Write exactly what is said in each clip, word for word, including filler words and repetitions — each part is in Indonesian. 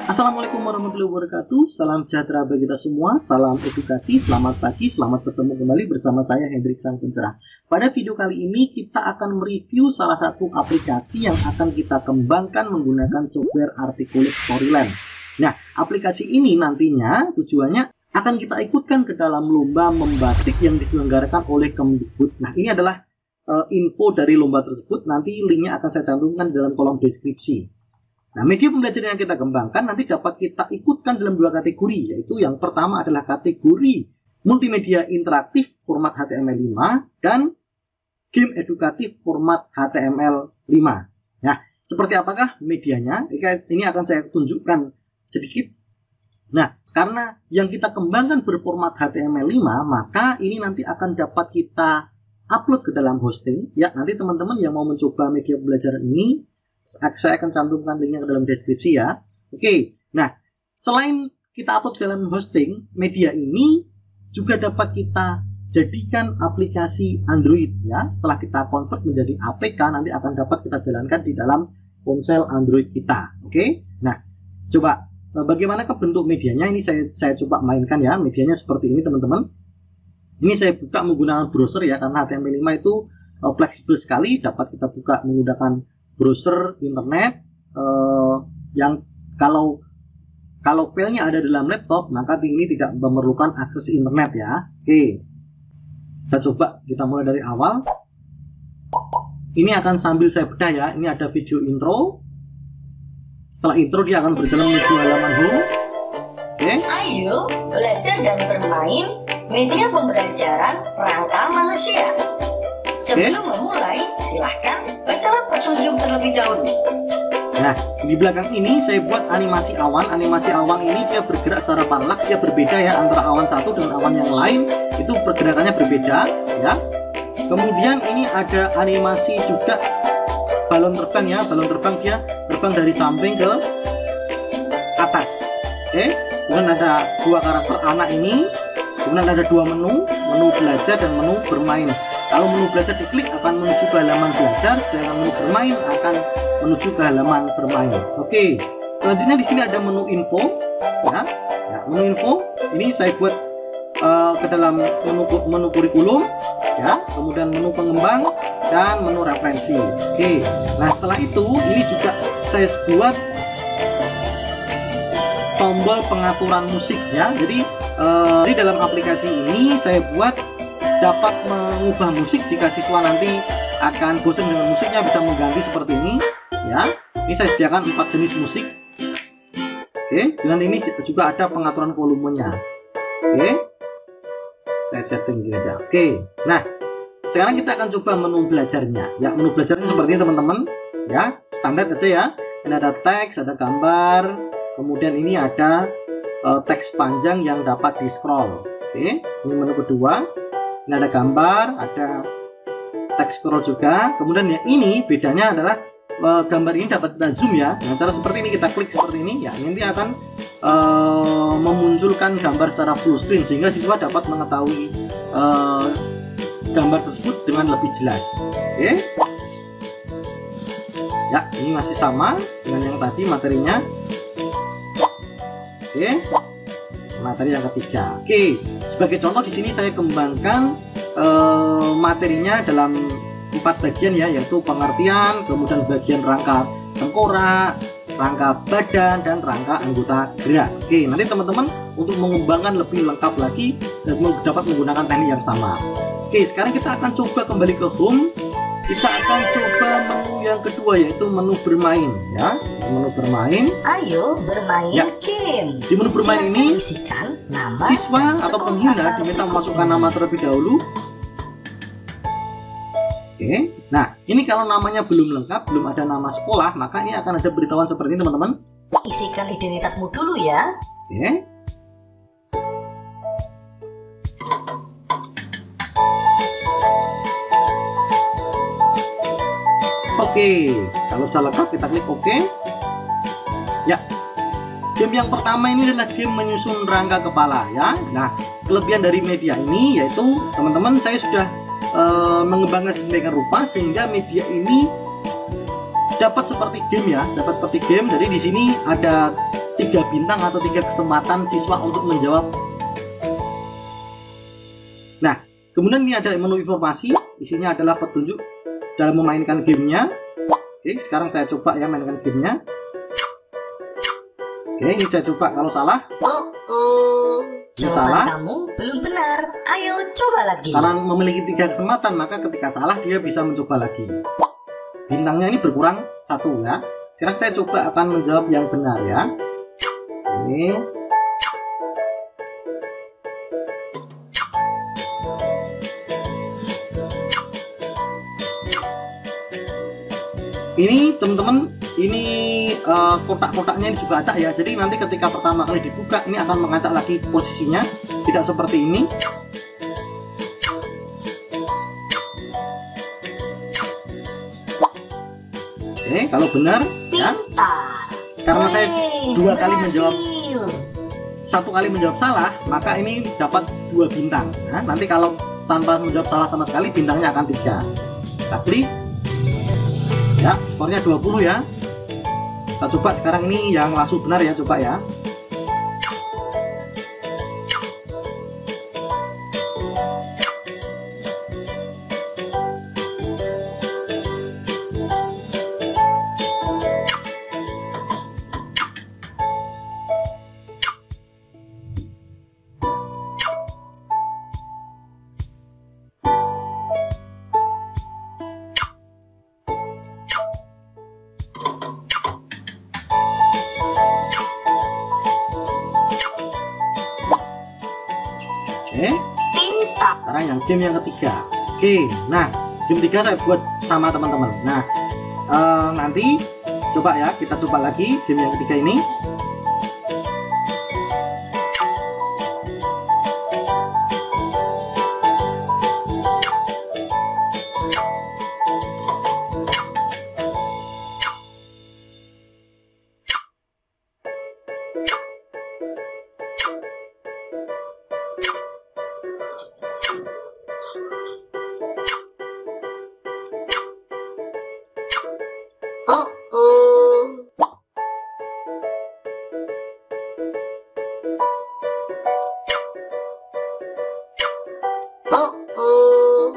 Assalamualaikum warahmatullahi wabarakatuh. Salam sejahtera bagi kita semua. Salam edukasi. Selamat pagi. Selamat bertemu kembali bersama saya Hendrik Sang Pencerah. Pada video kali ini kita akan mereview salah satu aplikasi yang akan kita kembangkan menggunakan software Articulate Storyland. Nah, aplikasi ini nantinya tujuannya akan kita ikutkan ke dalam lomba membatik yang diselenggarakan oleh Kemdikbud. Nah, ini adalah uh, info dari lomba tersebut. Nanti linknya akan saya cantumkan dalam kolom deskripsi. Nah, media pembelajaran yang kita kembangkan nanti dapat kita ikutkan dalam dua kategori, yaitu yang pertama adalah kategori multimedia interaktif format H T M L lima dan game edukatif format H T M L lima. Nah, seperti apakah medianya? Ini akan saya tunjukkan sedikit. Nah, karena yang kita kembangkan berformat H T M L lima, maka ini nanti akan dapat kita upload ke dalam hosting. Ya, nanti teman-teman yang mau mencoba media pembelajaran ini, saya akan cantumkan linknya ke dalam deskripsi ya. Oke, nah selain kita upload dalam hosting, media ini juga dapat kita jadikan aplikasi Android ya. Setelah kita convert menjadi A P K, nanti akan dapat kita jalankan di dalam ponsel Android kita. Oke, nah coba bagaimana ke bentuk medianya? Ini saya saya coba mainkan ya. Medianya seperti ini teman-teman. Ini saya buka menggunakan browser ya, karena H T M L lima itu uh, fleksibel sekali, dapat kita buka menggunakan browser internet uh, yang kalau kalau filenya ada dalam laptop, maka ini tidak memerlukan akses internet ya. Oke, kita coba, kita mulai dari awal. Ini akan sambil saya bedah ya. Ini ada video intro. Setelah intro dia akan berjalan menuju halaman home. Oke. Ayo belajar dan bermain media pembelajaran rangka manusia. Sebelum memulai, silahkan bacalah petunjuk terlebih dahulu. Nah, di belakang ini saya buat animasi awan. Animasi awan ini dia bergerak secara paralaks, ya berbeda ya antara awan satu dengan awan yang lain. Itu pergerakannya berbeda ya. Kemudian ini ada animasi juga balon terbang ya. Balon terbang dia terbang dari samping ke atas. Oke. Kemudian ada dua karakter anak ini. Kemudian ada dua menu, menu belajar dan menu bermain. Kalau menu belajar diklik akan menuju ke halaman belajar, sedangkan menu bermain akan menuju ke halaman bermain. Oke, selanjutnya di sini ada menu info, ya. Ya, menu info ini saya buat uh, ke dalam menu menu kurikulum, ya. Kemudian menu pengembang dan menu referensi. Oke, nah setelah itu ini juga saya buat tombol pengaturan musik, ya. Jadi uh, di dalam aplikasi ini saya buat dapat mengubah musik jika siswa nanti akan bosan dengan musiknya, bisa mengganti seperti ini ya. Ini saya sediakan empat jenis musik. Oke, dan ini juga ada pengaturan volumenya. Oke, saya setting gini aja. Oke, nah sekarang kita akan coba menu belajarnya ya. Menu belajarnya seperti ini teman-teman ya, standar aja ya. Ini ada teks, ada gambar, kemudian ini ada uh, teks panjang yang dapat di scroll. Oke, ini menu kedua. Ini ada gambar, ada teks scroll juga. Kemudian ya ini bedanya adalah e, gambar ini dapat kita zoom ya. Dengan cara seperti ini, kita klik seperti ini ya. Nanti akan e, memunculkan gambar secara full screen sehingga siswa dapat mengetahui e, gambar tersebut dengan lebih jelas. Oke. Ya, ini masih sama dengan yang tadi materinya. Oke. Materi yang ketiga. Oke, sebagai contoh di sini saya kembangkan uh, materinya dalam empat bagian ya, yaitu pengertian, kemudian bagian rangka tengkorak, rangka badan, dan rangka anggota gerak. Oke, nanti teman-teman untuk mengembangkan lebih lengkap lagi dan dapat menggunakan teknik yang sama. Oke, sekarang kita akan coba kembali ke home. Kita akan coba menu yang kedua, yaitu menu bermain ya. Menu bermain. Ayo bermain ya. Game. Di menu bermain Silakan ini isikan nama siswa atau pengguna diminta memasukkan nama terlebih dahulu. Oke. Nah, ini kalau namanya belum lengkap, belum ada nama sekolah, maka ini akan ada beritahuan seperti ini teman-teman. Isikan identitasmu dulu ya. Oke. Oke, kalau sudah lengkap kita klik OK. Ya, game yang pertama ini adalah game menyusun rangka kepala ya. Nah, kelebihan dari media ini yaitu teman-teman saya sudah uh, mengembangkan sedemikian rupa sehingga media ini dapat seperti game ya, dapat seperti game. Jadi di sini ada tiga bintang atau tiga kesempatan siswa untuk menjawab. Nah, kemudian ini ada menu informasi, isinya adalah petunjuk dalam memainkan gamenya. Oke, sekarang saya coba ya mainkan gamenya. Oke, ini saya coba kalau salah. Oh, oh. Ini Jawaban salah. kamu belum benar. Ayo coba lagi. Karena memiliki tiga kesempatan, maka ketika salah dia bisa mencoba lagi. Bintangnya ini berkurang satu ya. Sekarang saya coba akan menjawab yang benar ya. Oke. Ini teman-teman, ini uh, kotak-kotaknya ini juga acak ya. Jadi nanti ketika pertama kali dibuka ini akan mengacak lagi posisinya, tidak seperti ini. Oke, kalau benar ya. Pintar. Karena saya Wih, dua kali menjawab, berhasil. satu kali menjawab salah, maka ini dapat dua bintang. Nah, nanti kalau tanpa menjawab salah sama sekali, bintangnya akan tiga. Kita klik. Ya, skornya dua puluh ya. Kita coba sekarang ini yang langsung benar ya, coba ya. Oke, Pintar. sekarang yang game yang ketiga. Oke, nah game tiga saya buat sama teman-teman. Nah, eh, nanti coba ya, kita coba lagi game yang ketiga ini. Oh, oh. Oh, oh.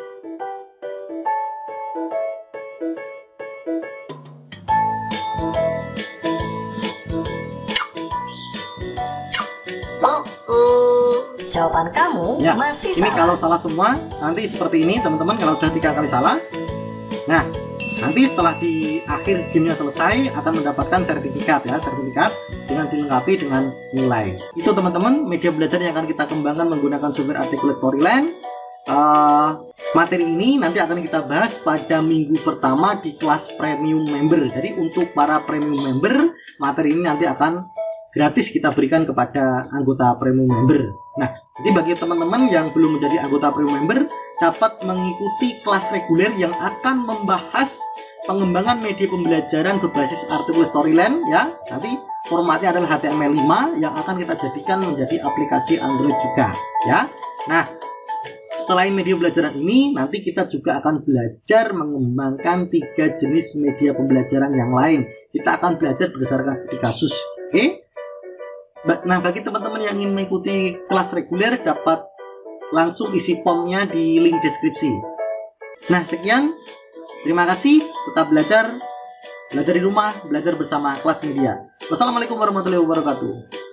Oh, oh. Jawaban kamu Ya, masih ini salah. kalau salah semua, nanti seperti ini teman-teman. Kalau udah tiga kali salah, nah nanti setelah di akhir gamenya selesai akan mendapatkan sertifikat ya, sertifikat dengan dilengkapi dengan nilai. Itu teman-teman media belajar yang akan kita kembangkan menggunakan software Articulate Storyland. Uh, materi ini nanti akan kita bahas pada minggu pertama di kelas premium member. Jadi untuk para premium member, materi ini nanti akan gratis kita berikan kepada anggota premium member. Nah, jadi bagi teman-teman yang belum menjadi anggota premium member dapat mengikuti kelas reguler yang akan membahas pengembangan media pembelajaran berbasis Articulate Storyland ya. Nanti formatnya adalah H T M L lima yang akan kita jadikan menjadi aplikasi Android juga ya. Nah, selain media pembelajaran ini, nanti kita juga akan belajar mengembangkan tiga jenis media pembelajaran yang lain. Kita akan belajar berdasarkan studi kasus. Oke? Nah, bagi teman-teman yang ingin mengikuti kelas reguler dapat langsung isi formnya di link deskripsi. Nah, sekian. Terima kasih. Tetap belajar. Belajar di rumah, belajar bersama Kelas Media. Wassalamualaikum warahmatullahi wabarakatuh.